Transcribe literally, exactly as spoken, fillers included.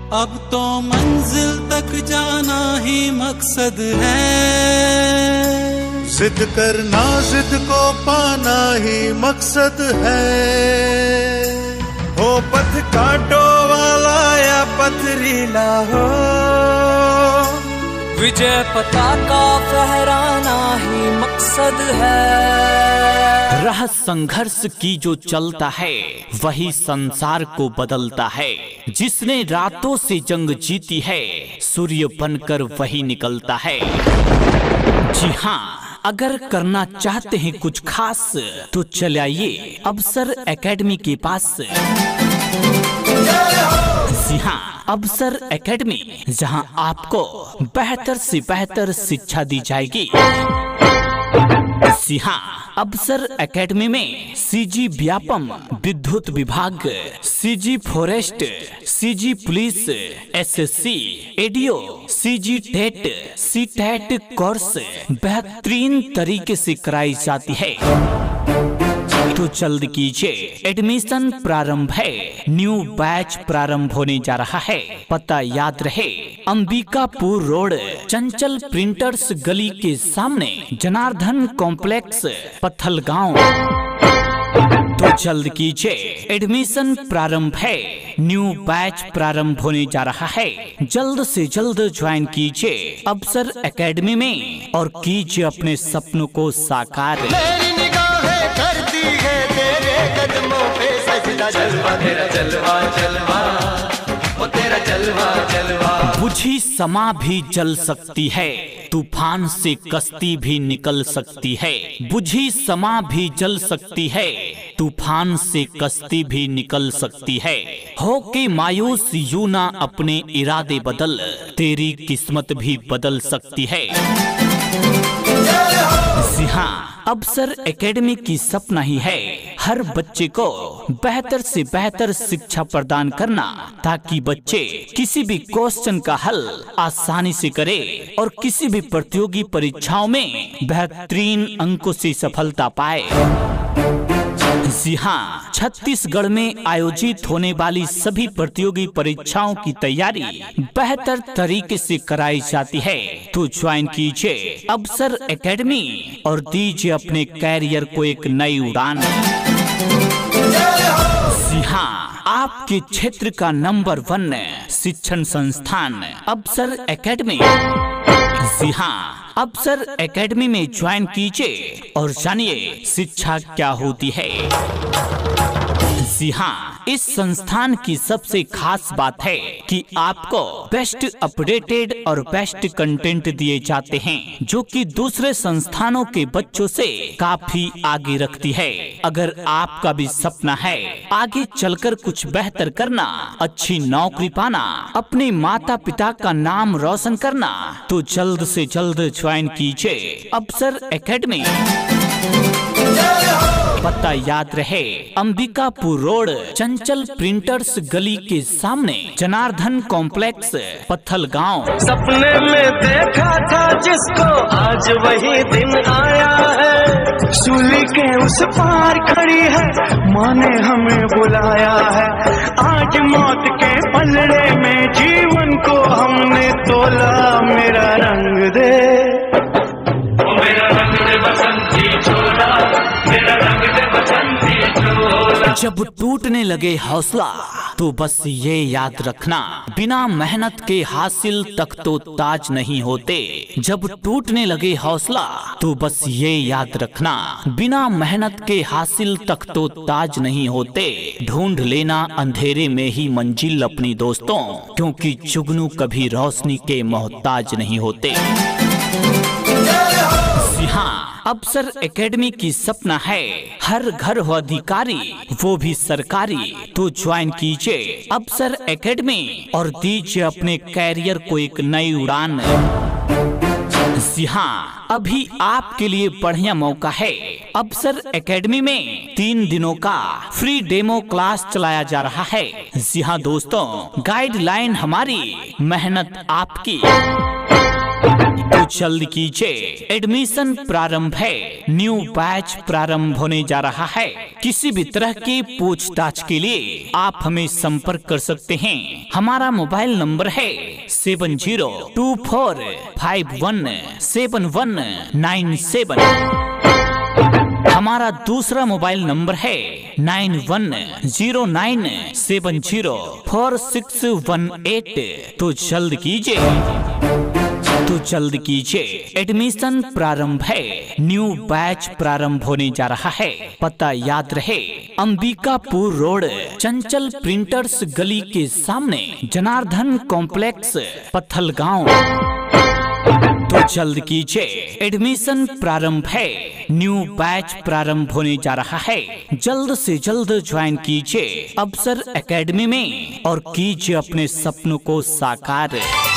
अब तो मंजिल तक जाना ही मकसद है। जिद करना जिद को पाना ही मकसद है। हो पथ कांटो वाला या पथरीला हो, विजय पताका फहराना ही मकसद है। राह संघर्ष की जो चलता है वही संसार को बदलता है। जिसने रातों से जंग जीती है सूर्य बनकर वही निकलता है। जी हाँ, अगर करना चाहते हैं कुछ खास तो चले आइए अवसर एकेडमी के पास। जी हाँ, अवसर एकेडमी, जहां आपको बेहतर से बेहतर शिक्षा दी जाएगी। जी हाँ, अवसर एकेडमी में सीजी व्यापम विद्युत विभाग, CG forest, CG police, SSC, ADO, CG TET, C TET course बेहतरीन तरीके से कराई जाती है। तो जल्द कीजिए, एडमिशन प्रारंभ है। न्यू बैच प्रारंभ होने जा रहा है। पता याद रहे, अंबिकापुर रोड, चंचल प्रिंटर्स गली के सामने, जनार्दन कॉम्प्लेक्स, पत्थलगांव। तो जल्द कीजिए, एडमिशन प्रारंभ है। न्यू बैच प्रारंभ होने जा रहा है। जल्द से जल्द ज्वाइन कीजिए अवसर एकेडमी में और कीजिए अपने सपनों को साकार। मेरी निगाहें करती है तेरे कदमों पे सजदा, जलवा तेरा जलवा जलवा, वो तेरा जलवा जलवा। बुझी समा भी जल सकती है, तूफान से कश्ती भी निकल सकती है। बुझी समा भी जल सकती है, तूफान से कश्ती भी निकल सकती है। हो के मायूस यूं ना अपने इरादे बदल, तेरी किस्मत भी बदल सकती है। जी हाँ, अवसर एकेडमी की सपना ही है हर बच्चे को बेहतर से बेहतर शिक्षा प्रदान करना, ताकि बच्चे किसी भी क्वेश्चन का हल आसानी से करे और किसी भी प्रतियोगी परीक्षाओं में बेहतरीन अंकों से सफलता पाए। जी हाँ, छत्तीसगढ़ में आयोजित होने वाली सभी प्रतियोगी परीक्षाओं की तैयारी बेहतर तरीके से कराई जाती है। तो ज्वाइन कीजिए अवसर एकेडमी और दीजिए अपने कैरियर को एक नई उड़ान। जी हाँ, आपके क्षेत्र का नंबर वन शिक्षण संस्थान अवसर एकेडमी। जी हाँ, अवसर एकेडमी में ज्वाइन कीजिए और जानिए शिक्षा क्या होती है। जी हाँ, इस संस्थान की सबसे खास बात है कि आपको बेस्ट अपडेटेड और बेस्ट कंटेंट दिए जाते हैं, जो कि दूसरे संस्थानों के बच्चों से काफी आगे रखती है। अगर आपका भी सपना है आगे चलकर कुछ बेहतर करना, अच्छी नौकरी पाना, अपने माता पिता का नाम रोशन करना, तो जल्द से जल्द ज्वाइन कीजिए अवसर एकेडमी। पता याद रहे, अंबिकापुर रोड, चंचल प्रिंटर्स गली के सामने, जनार्दन कॉम्प्लेक्स, पत्थलगांव। सपने में देखा था जिसको आज वही दिन आया है। सूली के उस पार खड़ी है, माँ ने हमें बुलाया है। आज मौत के पलड़े में जीवन को हमने तोला। मेरा रंग दे, ओ मेरा रंग दे बसंती छोड़ा, मेरा रंग दे बसंती छोड़ा। जब टूटने लगे हौसला तो बस ये याद रखना, बिना मेहनत के हासिल तक तो ताज नहीं होते। जब टूटने लगे हौसला तो बस ये याद रखना, बिना मेहनत के हासिल तक तो ताज नहीं होते। ढूंढ लेना अंधेरे में ही मंजिल अपनी दोस्तों, क्योंकि जुगनू कभी रोशनी के मोहताज नहीं होते। जी हाँ, अवसर एकेडमी की सपना है हर घर हो अधिकारी, वो भी सरकारी। तो ज्वाइन कीजिए अवसर एकेडमी और दीजिए अपने कैरियर को एक नई उड़ान। जी हाँ, अभी आपके लिए बढ़िया मौका है। अवसर एकेडमी में तीन दिनों का फ्री डेमो क्लास चलाया जा रहा है। जी हाँ दोस्तों, गाइडलाइन हमारी, मेहनत आपकी। तो जल्द कीजिए, एडमिशन प्रारंभ है, न्यू बैच प्रारंभ होने जा रहा है। किसी भी तरह की पूछताछ के लिए आप हमें संपर्क कर सकते हैं। हमारा मोबाइल नंबर है seven zero two four five one seven one nine seven. हमारा दूसरा मोबाइल नंबर है nine one zero nine seven zero four six one eight. तो जल्द कीजिए, तो जल्द कीजिए, एडमिशन प्रारंभ है, न्यू बैच प्रारंभ होने जा रहा है। पता याद रहे, अंबिकापुर रोड, चंचल प्रिंटर्स गली के सामने, जनार्दन कॉम्प्लेक्स, पत्थलगांव। तो जल्द कीजिए, एडमिशन प्रारंभ है, न्यू बैच प्रारंभ होने जा रहा है। जल्द से जल्द ज्वाइन कीजिए अबसर एकेडमी में और कीजिए अपने सपनों को साकार।